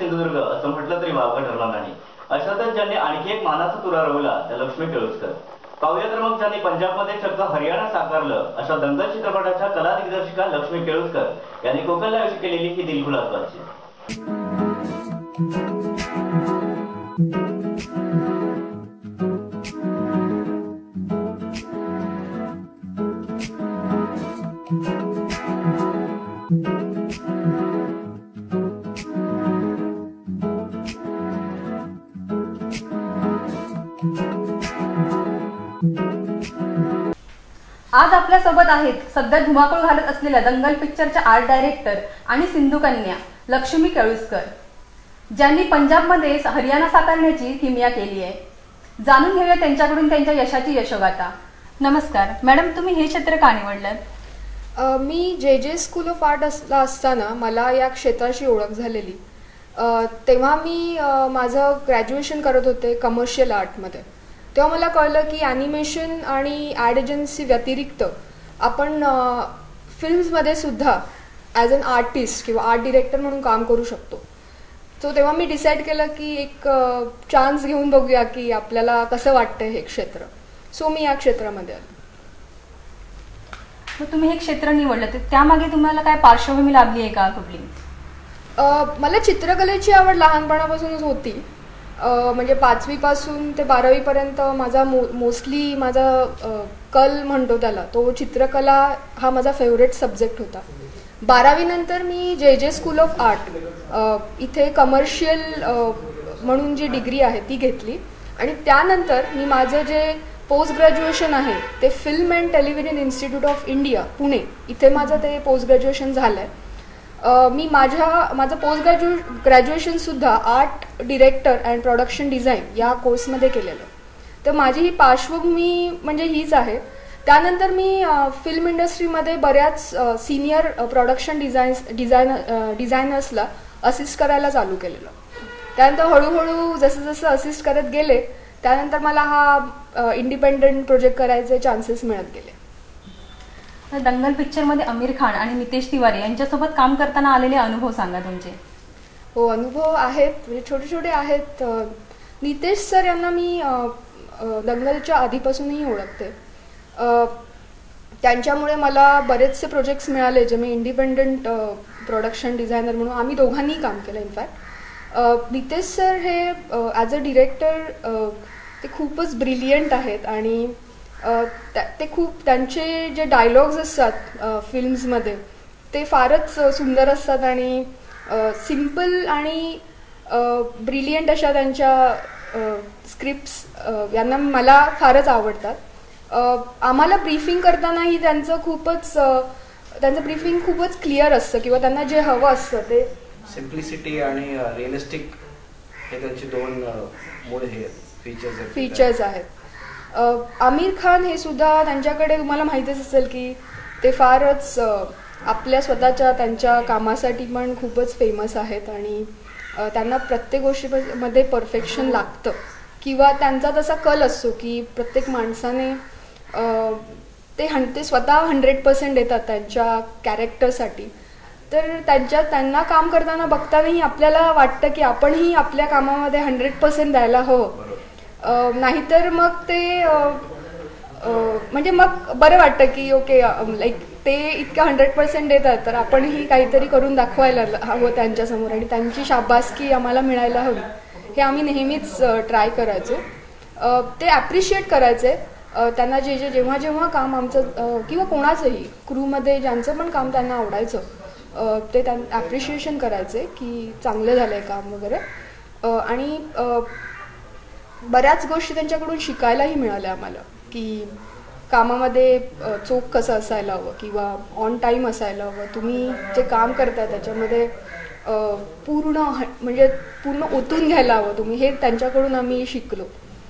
सिंधुदुर्ग असं म्हटलं तरी वावगं ठरणार नाही. अशातच ज्यांनी आणखी एक मानाचा तुरा रोवला त्या लक्ष्मी केळुसकर. पाहूया तर मग ज्यांनी पंजाबमध्ये चक्क हरियाणा साकारलं अशा दंगल चित्रपटाच्या कला दिग्दर्शिका लक्ष्मी केळुसकर यांनी कोकणला विषय केलेली ही दिलखुलास बातचीत. आज आपल्या सोबत आहेत सध्या धुमाकूळ घालत असलेल्या दंगल पिक्चरच्या आर्ट डायरेक्टर आणि सिंधू कन्या लक्ष्मी केळुसकर, ज्यांनी पंजाबमध्ये हरियाणा साकारण्याची किमया केली आहे. जाणून घेऊया त्यांच्याकडून त्यांच्या यशाची यशोगाथा. नमस्कार मॅडम, तुम्ही हे क्षेत्र का निवडलं? मी जे स्कूल ऑफ आर्ट असताना मला या क्षेत्राशी ओळख झालेली. तेव्हा मी माझं ग्रॅज्युएशन करत होते कमर्शियल आर्टमध्ये. तेव्हा मला कळलं की ॲनिमेशन आणि ॲड एजन्सी व्यतिरिक्त आपण फिल्म्समध्ये सुद्धा ॲज अन आर्टिस्ट किंवा आर्ट डिरेक्टर म्हणून काम करू शकतो. सो तेव्हा मी डिसाईड केलं की एक चान्स घेऊन बघूया की आपल्याला कसं वाटतं हे क्षेत्र. सो मी या क्षेत्रामध्ये आले. मग तुम्ही हे क्षेत्र निवडलं तर त्यामागे तुम्हाला काय पार्श्वभूमी लाभली आहे का कुठली? मला चित्रकलेची आवड लहानपणापासूनच होती. म्हणजे 5वी पासून ते 12वी पर्यंत माझा मोस्टली माझा कल म्हणतो त्याला तो चित्रकला हा माझा फेवरेट सब्जेक्ट होता. 12वी नंतर मी जे स्कूल ऑफ आर्ट इथे कमर्शियल म्हणून जी डिग्री आहे ती घेतली आणि त्यानंतर मी माझं जे पोस्ट ग्रॅज्युएशन आहे ते film and television institute of India Pune इथे माझं ते पोस्ट ग्रॅज्युएशन झालं आहे. मी माझं पोस्ट ग्रॅज्युएशनसुद्धा art director and production design या कोर्समध्ये केलेलं. तर माझी ही पार्श्वभूमी म्हणजे हीच आहे. त्यानंतर मी फिल्म इंडस्ट्रीमध्ये बऱ्याच सिनियर प्रोडक्शन डिझायनर्सला असिस्ट करायला चालू केलेलं. त्यानंतर हळूहळू जसं जसं असिस्ट करत गेले त्यानंतर मला हा इंडिपेंडंट प्रोजेक्ट करायचे चान्सेस मिळत गेले. दंगल पिक्चरमध्ये आमिर खान आणि नितेश तिवारी यांच्यासोबत काम करताना आलेले अनुभव सांगा तुमचे. हो, अनुभव आहेत म्हणजे छोटे छोटे आहेत. नितेश सर यांना मी दंगलच्या आधीपासूनही ओळखते. त्यांच्यामुळे मला बरेचसे प्रोजेक्ट्स मिळाले जे मी इंडिपेंडंट प्रोडक्शन डिझायनर म्हणून आम्ही दोघांनी काम केलं. इनफॅक्ट नितेश सर हे ॲज अ डिरेक्टर ते खूपच ब्रिलियंट आहेत आणि ते खूप त्यांचे जे डायलॉग्स असतात फिल्म्समध्ये ते फारच सुंदर असतात आणि सिम्पल आणि ब्रिलियंट अशा त्यांच्या स्क्रिप्ट्स यांना मला फारच आवडतात. आम्हाला ब्रीफिंग करतानाही त्यांचं ब्रीफिंग खूपच क्लिअर असतं किंवा त्यांना जे हवं असतं ते सिम्प्लिसिटी आणि रिअलिस्टिक हे त्यांचे दोन मूळ हे फीचर्स आहेत. आमिर खान हे सुद्धा त्यांच्याकडे तुम्हाला माहितीच असेल की ते फारच आपल्या स्वतःच्या त्यांच्या कामासाठी पण खूपच फेमस आहेत आणि त्यांना प्रत्येक गोष्टीमध्ये परफेक्शन लागतं किंवा त्यांचा तसा कल असतो की प्रत्येक माणसाने ते स्वतः 100% देतात त्यांच्या कॅरेक्टरसाठी. तर त्यांना काम करताना बघतानाही आपल्याला वाटतं की आपणही आपल्या कामामध्ये 100% द्यायला हवं. नाहीतर मग ते म्हणजे मग बरं वाटतं की ओके लाईक ते इतकं 100% देतात तर आपणही काहीतरी करून दाखवायला हवं त्यांच्यासमोर आणि त्यांची शाबासकी आम्हाला मिळायला हवी हे आम्ही नेहमीच ट्राय करायचो. ते ॲप्रिशिएट करायचे त्यांना जेव्हा जेव्हा काम आमचं किंवा कोणाचंही क्रूमध्ये ज्यांचं पण काम त्यांना आवडायचं ते ॲप्रिशिएशन करायचे की चांगलं झालं आहे काम वगैरे. आणि बऱ्याच गोष्टी त्यांच्याकडून शिकायलाही मिळाल्या आम्हाला की कामामध्ये चोख कसं असायला हवं किंवा ऑन टाईम असायला हवं. तुम्ही जे काम करता त्याच्यामध्ये पूर्ण ओतून घ्यायला हवं तुम्ही, हे त्यांच्याकडून आम्ही शिकलो.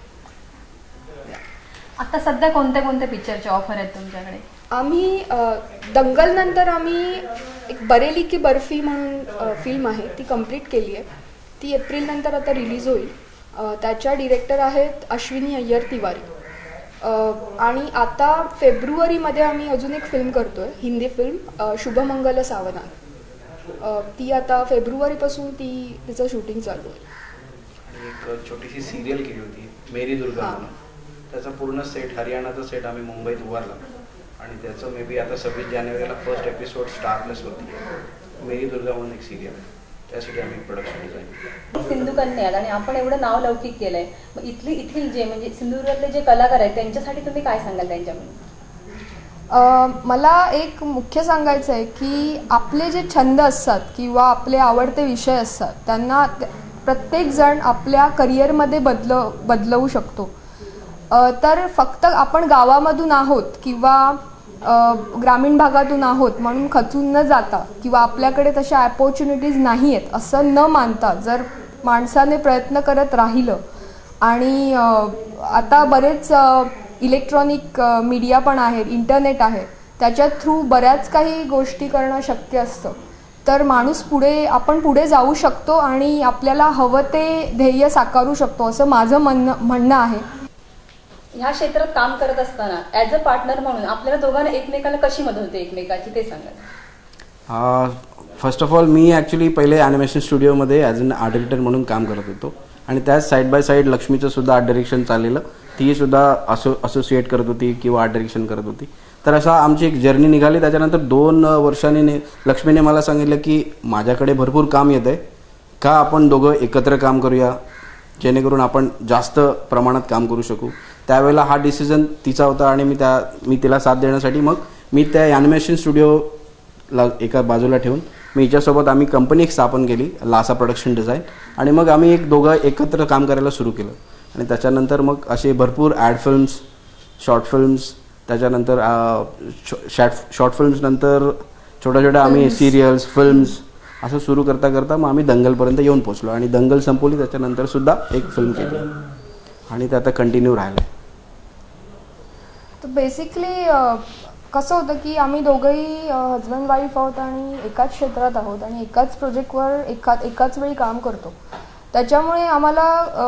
आता सध्या कोणत्या कोणत्या पिक्चरचे ऑफर आहेत तुमच्याकडे? आम्ही दंगल नंतर आम्ही एक बरेली की बर्फी म्हणून फिल्म आहे ती कंप्लीट केली आहे. ती एप्रिल नंतर आता रिलीज होईल. त्याच्या डिरेक्टर आहेत अश्विनी अय्यर तिवारी. आणि आता फेब्रुवारीमध्ये आम्ही अजून एक फिल्म करतोय, हिंदी फिल्म शुभमंगल सावधान. ती आता फेब्रुवारीपासून तिचं शूटिंग चालू आहे. आणि एक छोटीशी सिरियल केली होती मेरी दुर्गा म्हणून. त्याचा पूर्ण सेट, हरियाणाचा सेट आम्ही मुंबईत उभारला आणि त्याचं मे बी आता 26 जानेवारीला फर्स्ट एपिसोड स्टार प्लस होती. मेरी दुर्गा म्हणून एक सिरियल आहे, त्यासाठी आम्ही प्रोडक्शन डिझाईन केलं. सिंधू कन्या आणि आपण एवढं नाव लौकिक केलंय, मग इथील जे म्हणजे सिंधुदुर्गातले जे कलाकार आहेत त्यांच्यासाठी तुम्ही काय सांगाल त्यांच्याकडून? मला एक मुख्य सांगायचं आहे की आपले जे छंद असतात किंवा आपले आवडते विषय असतात त्यांना प्रत्येकजण आपल्या करिअरमध्ये बदलवू शकतो. तर फक्त आपण गावामधून आहोत किंवा ग्रामीण भागातून आहोत म्हणून खचून न जाता किंवा आपल्याकडे तशा अपॉर्च्युनिटीज नाही आहेत असं न मानता जर माणसाने प्रयत्न करत राहिलं आणि आता बरेच इलेक्ट्रॉनिक मीडिया पण आहे, इंटरनेट आहे, त्याच्या थ्रू बऱ्याच काही गोष्टी करणं शक्य असतं. तर माणूस आपण पुढे जाऊ शकतो आणि आपल्याला हवं ते ध्येय साकारू शकतो असं माझं म्हणणं आहे. ह्या क्षेत्रात काम करत असताना ॲज अ पार्टनर म्हणून आपल्याला दोघांना एकमेकाला कशी मदत होते एकमेकाची ते सांगा. फर्स्ट ऑफ ऑल मी ॲक्च्युली पहिले ॲनिमेशन स्टुडिओमध्ये ॲज अन आर्ट डिरेक्टर म्हणून काम करत होतो आणि त्याच साईड बाय साईड लक्ष्मीचं सुद्धा आर्ट डिरेक्शन चाललेलं. ती सुद्धा असोसिएट करत होती किंवा आर्ट डिरेक्शन करत होती. तर असा आमची एक जर्नी निघाली. त्याच्यानंतर 2 वर्षांनी लक्ष्मीने मला सांगितलं की माझ्याकडे भरपूर काम येत आहे, का आपण दोघं एकत्र काम करूया जेणेकरून आपण जास्त प्रमाणात काम करू शकू. त्यावेळेला हा डिसिजन तिचा होता आणि मी तिला साथ देण्यासाठी मग मी त्या ॲनिमेशन स्टुडिओला एका बाजूला ठेवून मी हिच्यासोबत आम्ही कंपनी एक स्थापन केली, लासा प्रोडक्शन डिझाईन. आणि मग आम्ही दोघं एकत्र काम करायला सुरू केलं आणि त्याच्यानंतर मग असे भरपूर ॲड फिल्म्स, शॉर्ट फिल्म्स, त्याच्यानंतर शॉर्ट फिल्म्स नंतर छोट्या छोट्या आम्ही सिरियल्स, फिल्म्स असं सुरू करता करता मग आम्ही दंगलपर्यंत येऊन पोचलो आणि दंगल संपवली. त्याच्यानंतर सुद्धा एक फिल्म केली आणि ते आता कंटिन्यू राहिलं. तर बेसिकली कसं होतं की आम्ही दोघंही हजबंड वाईफ आहोत आणि एकाच क्षेत्रात आहोत आणि एकाच प्रोजेक्टवर एकाच वेळी काम करतो. त्याच्यामुळे आम्हाला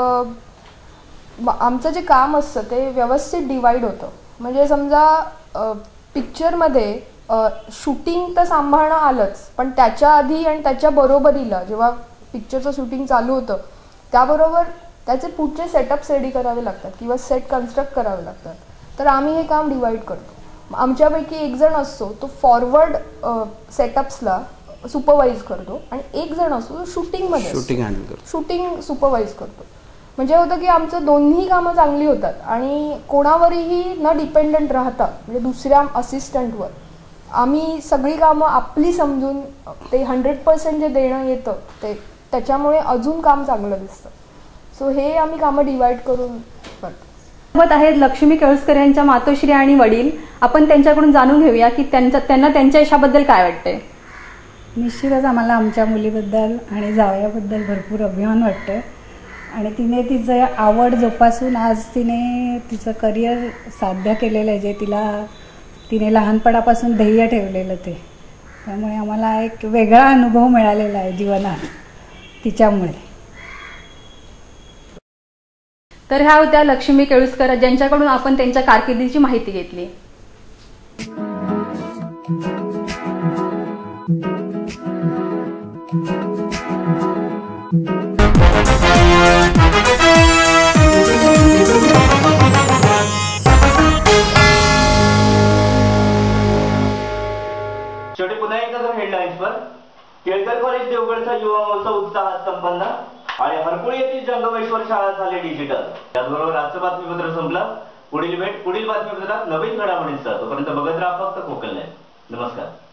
आमचं जे काम असतं ते व्यवस्थित डिवाईड होतं. म्हणजे समजा पिक्चरमध्ये शूटिंग तर सांभाळणं आलंच, पण त्याच्या आधी आणि त्याच्या बरोबरीला जेव्हा पिक्चरचं शूटिंग चालू होतं त्याबरोबर त्याचे पुढचे सेटअप्स रेडी करावे लागतात किंवा सेट कन्स्ट्रक्ट करावे लागतात. तर आम्ही हे काम डिवाईड करतो. आमच्यापैकी एक जण असतो तो फॉरवर्ड सेटअप्सला सुपरवाइज करतो आणि एक जण असतो तो शूटिंग सुपरवाइज करतो. म्हणजे होतं की आमचं दोन्ही कामं चांगली होतात आणि कोणावरही न डिपेंडंट राहता म्हणजे दुसऱ्या असिस्टंटवर आम्ही सगळी कामं आपली समजून ते 100% जे देणं येतं ते त्याच्यामुळे अजून काम चांगलं दिसतं. सो हे आम्ही कामं डिवाईड करून करतो. सोबत आहेत लक्ष्मी केळुसकर यांच्या मातोश्री आणि वडील. आपण त्यांच्याकडून जाणून घेऊया की त्यांना त्यांच्या यशाबद्दल काय वाटतंय. निश्चितच आम्हाला आमच्या मुलीबद्दल आणि जावयाबद्दल भरपूर अभिमान वाटतं आणि तिने तिचं आवड जोपासून आज तिने तिचं करिअर साध्य केलेलं आहे, जे तिने लहानपणापासून ध्येय ठेवलेलं ते. त्यामुळे आम्हाला एक वेगळा अनुभव मिळालेला आहे जीवनात तिच्यामुळे. तर ह्या होत्या लक्ष्मी केळुसकर ज्यांच्याकडून आपण त्यांच्या कारकिर्दीची माहिती घेतली. शेवटी पुन्हा एकदा जर हेडलाईन्सवर केळकर कॉलेज देवगडचा युवा महोत्सव उत्साहात संपन्न आणि हरकुळी येथील जंगमेश्वर शाळा झाली डिजिटल. त्याचबरोबर आजचं बातमीपत्र संपलं. पुढील भेट पुढील बातमीपत्रात नवीन घडामोडींचा. तोपर्यंत बघत राहा फक्त कोकण लाईव्ह. नमस्कार.